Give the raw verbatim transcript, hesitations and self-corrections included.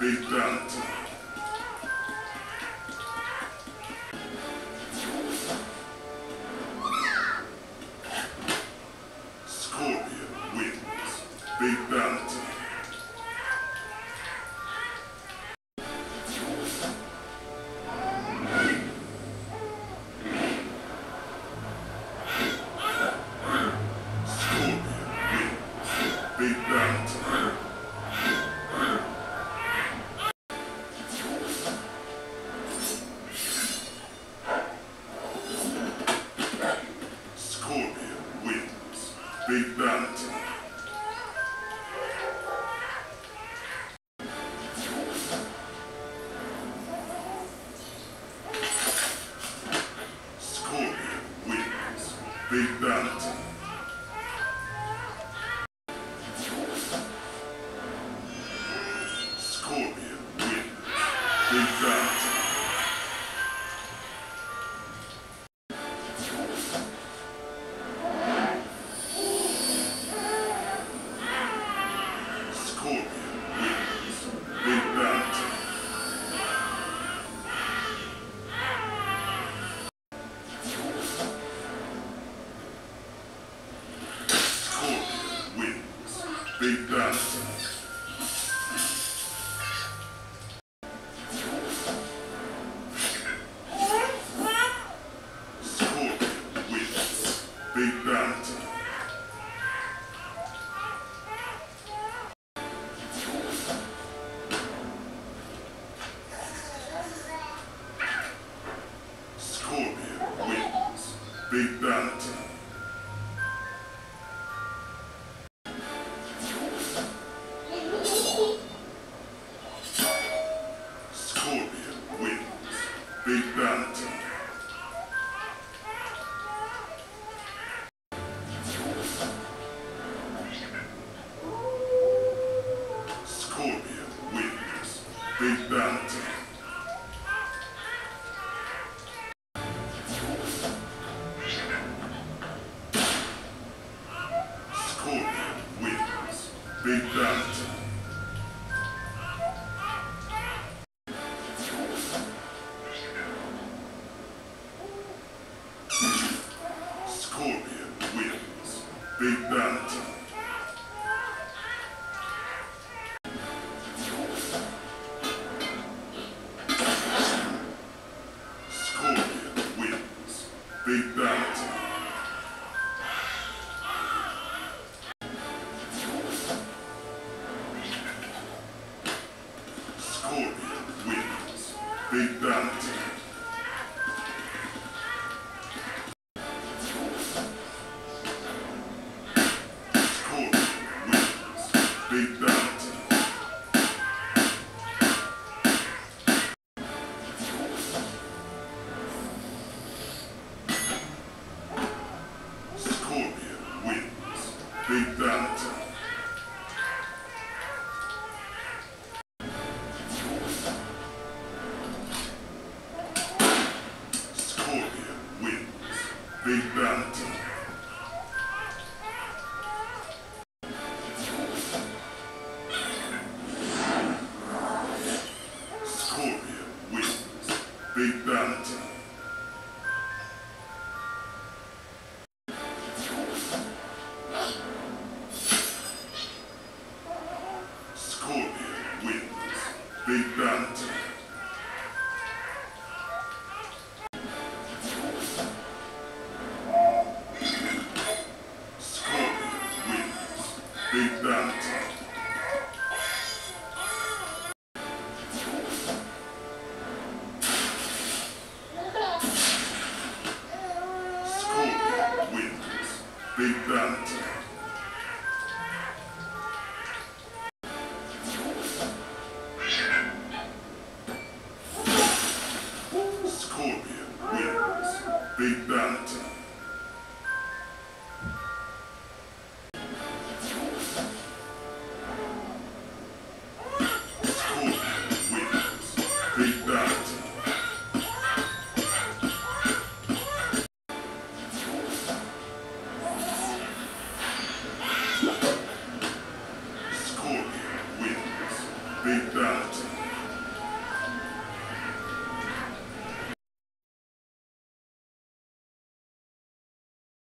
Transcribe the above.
Big Bounty. Scorpion wins. Big Bounty. Big Bounty. Scorpion wins. Big Bounty. Scorpion wins. Big Bounty. Scorpion wins. Big Bounty. Scorpion wins. Big Bounty. Scorpion wins. Big Bounty. Big Bounty. Scorpion wins. Big Bounty. Scorpion wins. Big Bounty. Scorpion wins. Big Bounty. Scorpion wins. Big Bounty. Scorpion wins. Big Bounty. Scorpion wins. Big Bounty. Scorpion wins. Big Bounty. Scorpion wins. Big Bounty. Scorpion wins. Big Bounty. Scorpion wins. Big Bounty. Scorpion wins. Big Bounty. Scorpion wins. Big Bounty. Scorpion wins. Big Bounty. Scorpion wins. Big Bounty. Scorpion wins. Big Bounty. Balatan.